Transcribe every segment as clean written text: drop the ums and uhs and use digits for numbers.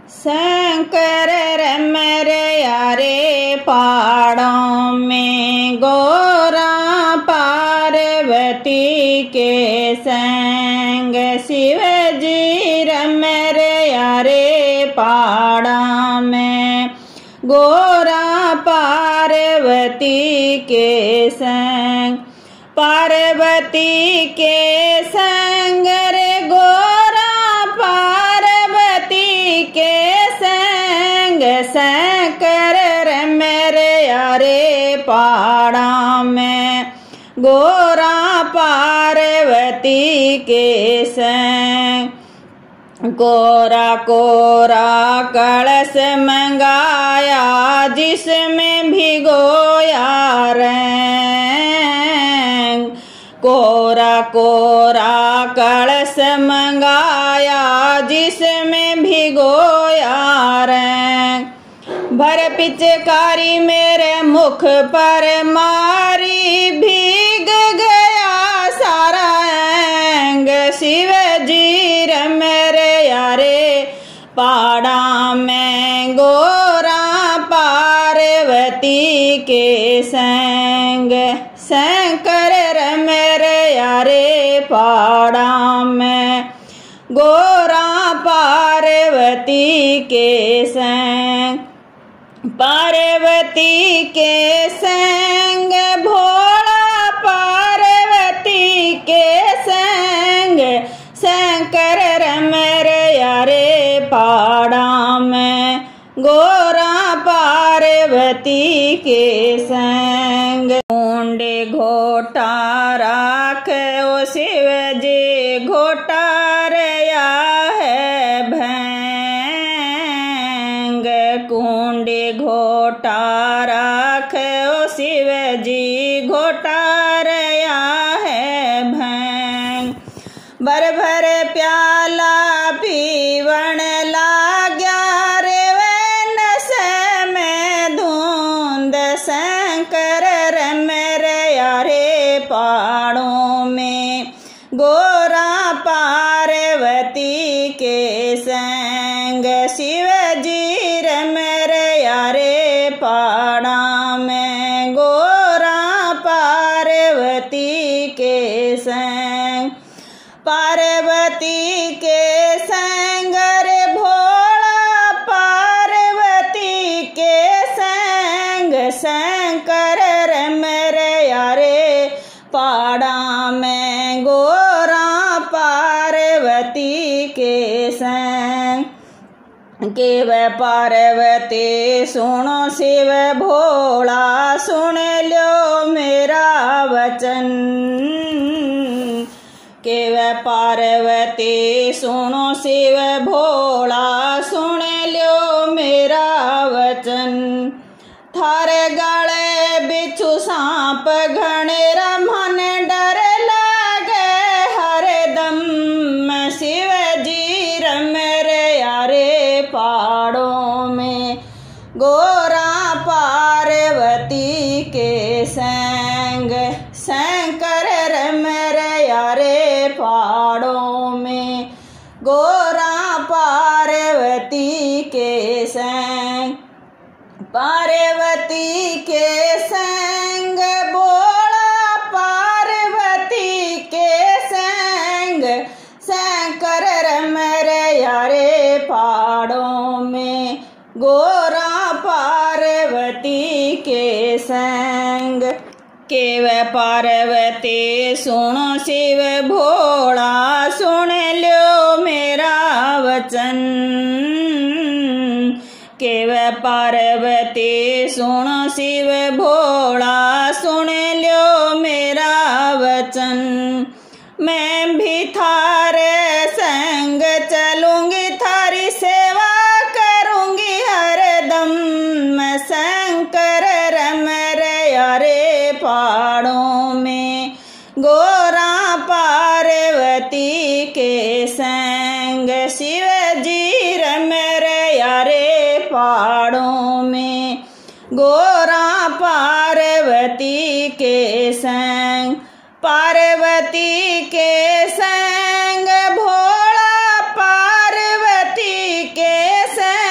शंकर रम यारे पहाड़ों में गोरा पार्वती के संग शिव जी रम यारे पहाड़ों में गोरा पार्वती के संग पार्वती के संग रे गोरा पार्वती के संग शंकर रम यारे पहाड़ा में गोरा पार्वती के संग कोरा कोरा कलश मंगाया जिसमें भिगोया रंग कोरा कोरा कलश मंगाया जिसमें भिगोया रंग भर पिचकारी मेरे मुख पर मारी भीग गया सारा अंग शिव जी रम यारे पहाड़ा में गोरा पार्वती के संग शंकर रम यारे पहाड़ा में गोरा पार्वती के संग पार्वती के संग भोला पार्वती के संग शंकर रम यारे पहाड़ा में गोरा पार्वती के संग मुंडे घोटा राख ओ शिव जी घोटा रया है भंग कुंडे घोटा राख ओ शिव जी घोटा रया है भंग भर भर प्याला पीवण लाग्या रे नस में धुंध शंकर रम यारे पहाड़ों में गोरा पार्वती के संग शिव जी रम यारे पहाड़ा में गोरा पार्वती के संग पार्वती के संग रे भोला पार्वती के संग शंकर रम यारे पहाड़ा में गोरा पार्वती के संग केव पार्वती सुनो शिव भोला सुन लो मेरा वचन केव पार्वती सुनो शिव भोला सुन लो मेरा वचन थारे गले बिच्छू सांप घनेरा मन डर लागे हरदम शिव जी रम यारे पहाड़ों में गोरा पार्वती के संग शंकर रम यारे पहाड़ों में गोरा पार्वती के संग पार्वती के संग बोला पार्वती के संग शंकर रम यारे पहाड़ों में गोरा पार्वती के संग केव पार्वती सुनो शिव भोला सुन लो मेरा वचन केव पार्वती सुनो शिव भोला सुन लो मेरा वचन मैं भी थारे संग चलूंगी थारी सेवा करूंगी हरदम मैं शंकर रम यारे पहाड़ों में गोरा पार्वती के संग शिव जी रम यारे पहाड़ों में गोरा पार्वती के संग पार्वती के संग भोला पार्वती के संग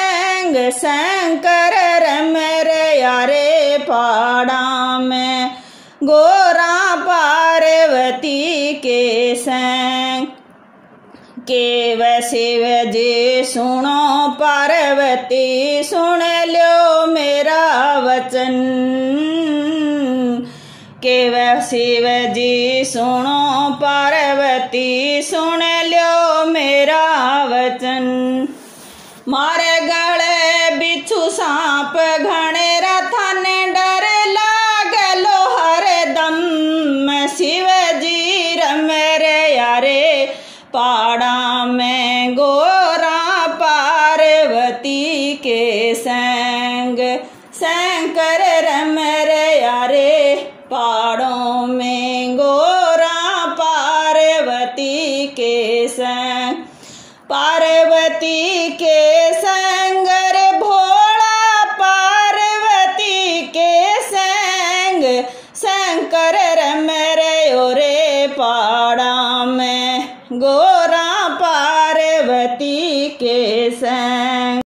संग शंकर रम रे यारे पहाड़ा में गोरा पार्वती के संग। केव शिव जी सुनो पार्वती सुन लो मेरा वचन। केव शिव जी सुनो पार्वती सुन लो मेरा वचन। मारे गले बिच्छू सांप घने रथन डर लागलो हरदम। शिव जी रम रे यारे पहाड़ा में गोरा पार्वती के संग। शंकर रम रे यारे पहाड़ों में गोरा पार्वती के संग। पार्वती के संग रे भोला पार्वती के संग। शंकर रम रे ओरे पहाड़ा में गोरा पार्वती के